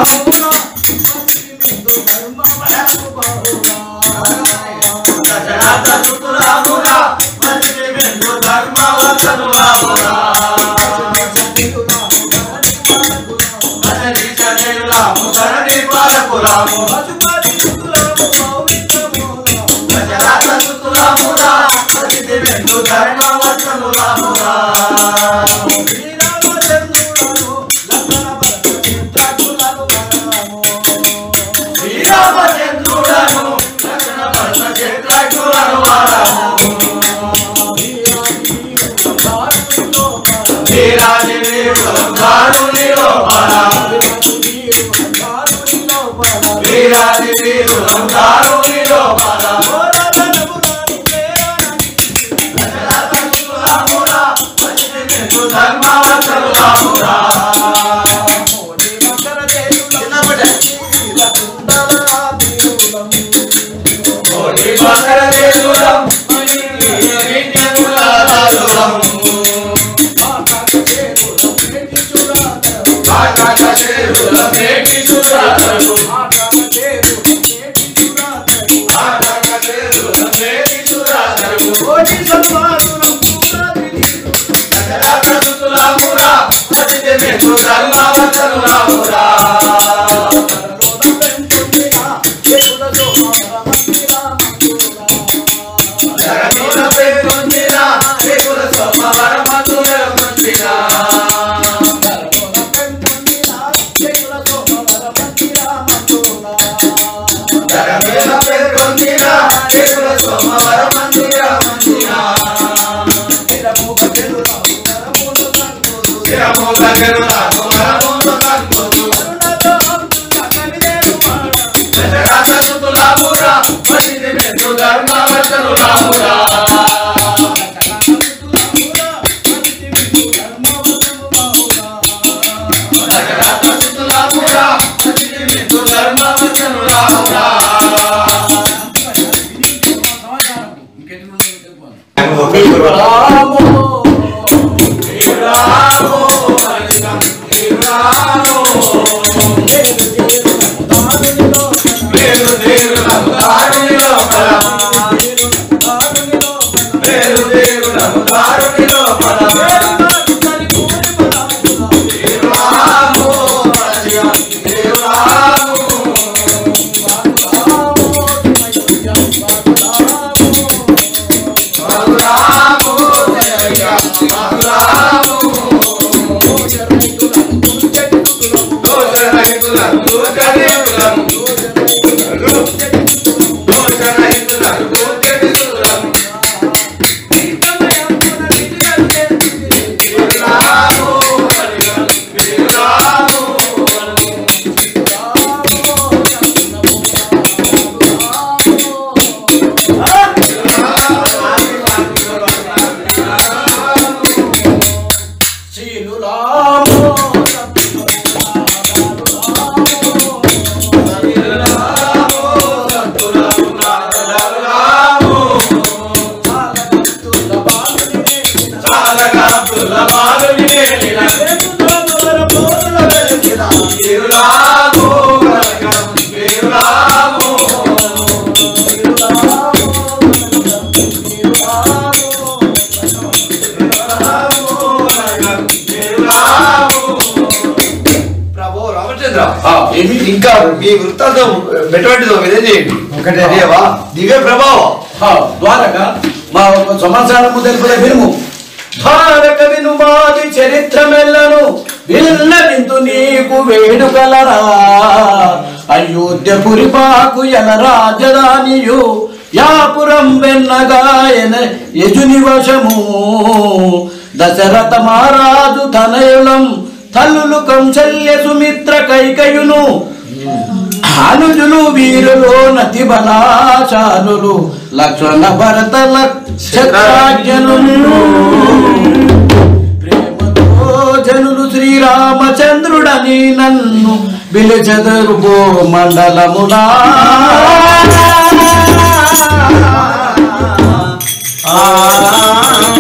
ఇంకా మీ వృత్తాంతం ఎటువంటిదో వినేయండి. ఒకటే దివ్య ప్రభావం ద్వారక మా సంవత్సరము తెలుపుల వినుము. ద్వారక వినుమాది చరిత్రమెల్లను విన్నవిందు నీకు వేడుకలరా. అయోధ్యపురిపాకు ఎల రాజధానియు యాపురం వెన్నగాయన యజుని వశము. దశరథ మహారాజు తనయులం తల్లులు కౌశల్య సుమిత్ర కైకయును. అనుజులు వీరులు నతి బలాచారులు లక్ష్మణ భరత లక్షజనులు. ప్రేమతో జనులు శ్రీరామచంద్రుడని నన్ను పిలిచెదరు మండలములా.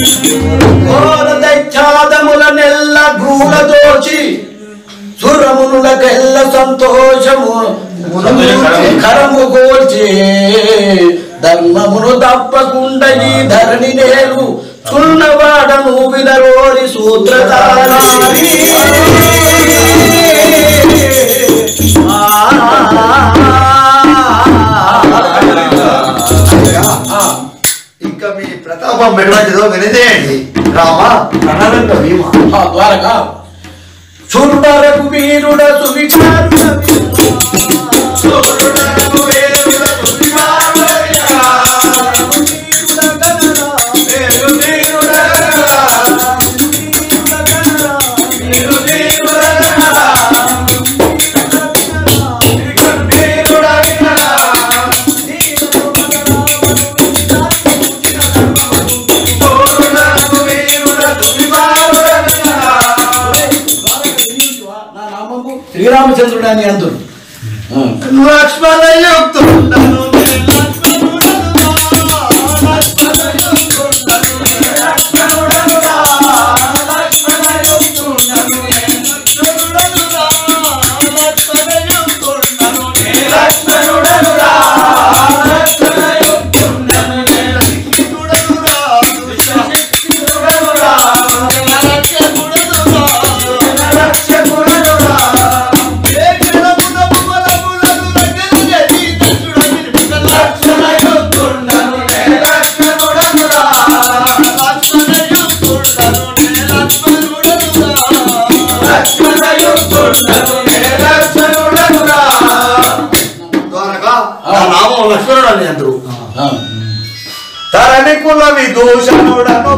దైత్యాదముల నెల్ల గూడ దోచి సురమును మునులకెల్ల సంతోషము కరము కోల్చే ధర్మమును తప్పకుండా ఈ ధరణి నేను చున్నవాడను వినరోరి సూత్రధారి ఇంకా మీ ప్రతాపం ఎటువంటిదో వినదేయండి రామా ప్రణాళిక భీమా ద్వారకా చూడరకు వీరుడ సువిచారుడ శ్రీరామచంద్రుడు అని అందరు లక్ష్మణ లక్ష్మణుడు అని అందరు తరణి కుల విదూషణుడను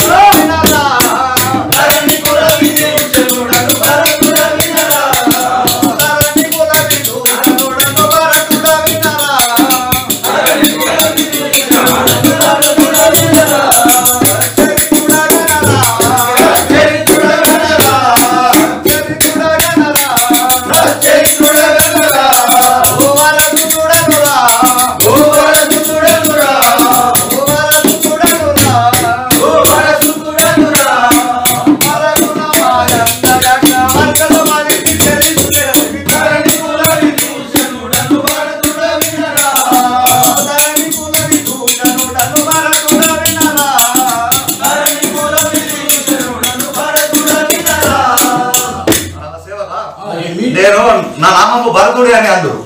నేను నా నామము భరతుడి అని అందరు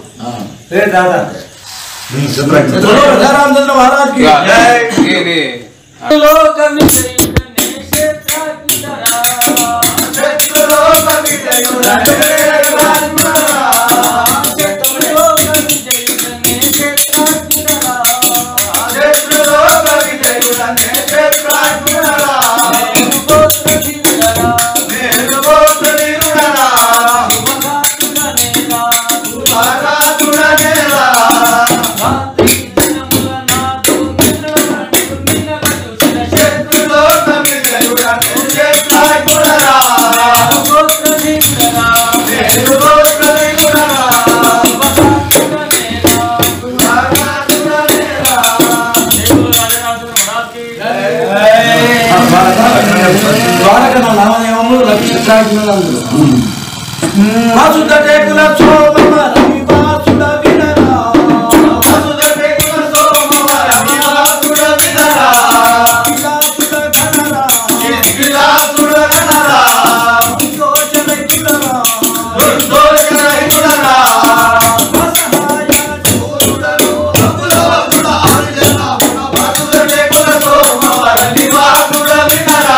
రామచంద్ర మహారాజ్ ద్వారక నా నామనియమములు రక్షించాల్సినందుకు వాసుద టేకుల సోమ రవి వాసుద వినరా వాసుద టేకుల సోమ రవి వాసుద వినరా విలాసుద గణరా విలాసుద గణరా సంతోష రైతులరా సంతోష రైతులరా వసహాయ చూరుడను అబుల అబుల ఆర్జన వాసుద టేకుల సోమ రవి వాసుద వినరా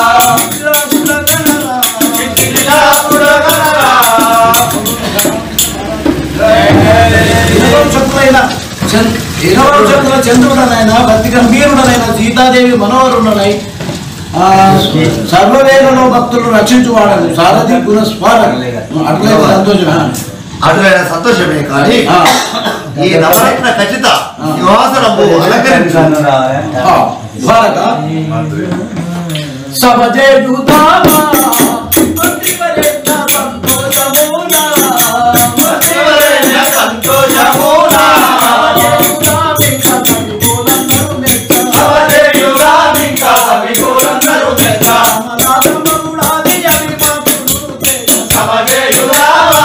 చంద్రుడనైన భక్తి గంభీరుడనైన సీతాదేవి మనోహరుడనై సర్వవేలలో భక్తులను రక్షించువాడను సారథి పునఃస్వార అట్లయితే సంతోషమే అటులైన సంతోషమే కానీ ఈ నవరత్న ఖచ్చిత నివాసనము అలంకరించాను భారత సభజేయుతామా సంతోషమూనా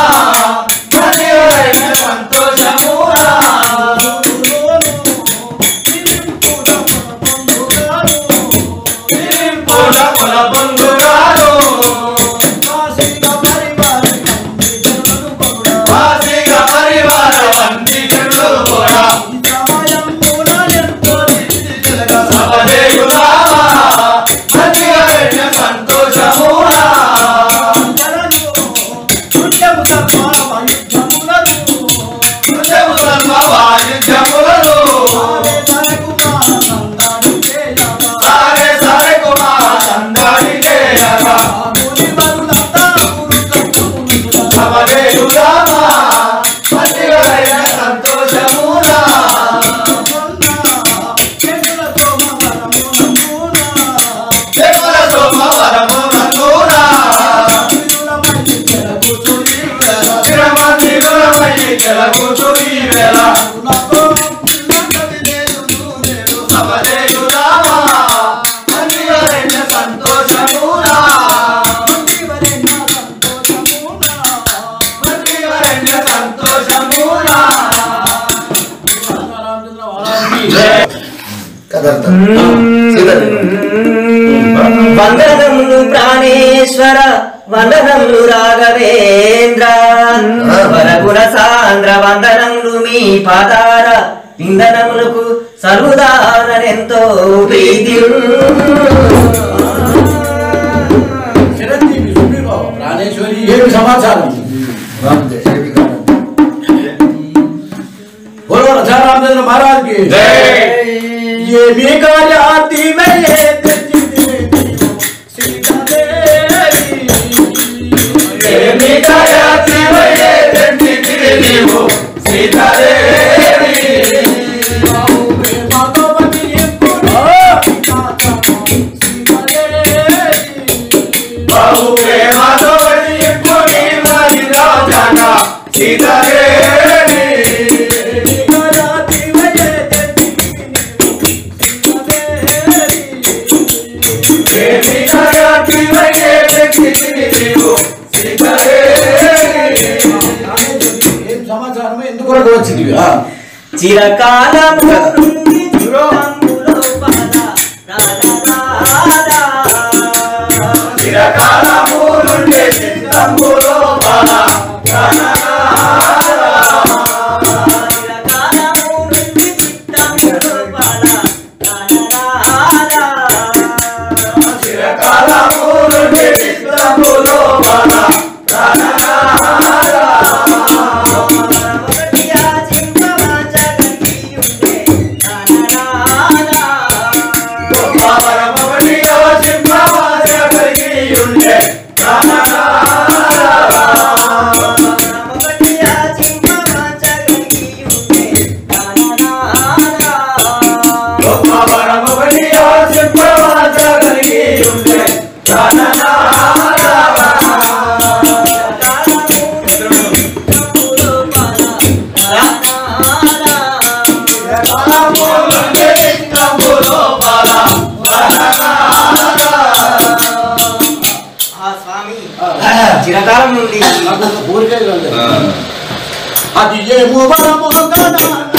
వందనములు ప్రాణేశ్వర వందనములు రాఘవేంద్ర వరగుణ సాంద్ర వందనములు మీ పాదార ఇందనములకు సర్వదానెంతో ప్రీతి చిరంజీవి సుబ్బిబాబు ప్రాణేశ్వరి ఏమి సమాచారం बोलो राजा रामचंद्र महाराज की ये भी कार्याती में ये सीता देवी सीता देवी सीता సమాచారం ఎందుకు వచ్చింది చిరకాలము చిరకాలము నుండి చింతంబులో బాల చిరకాలం నుండి అది ఏమో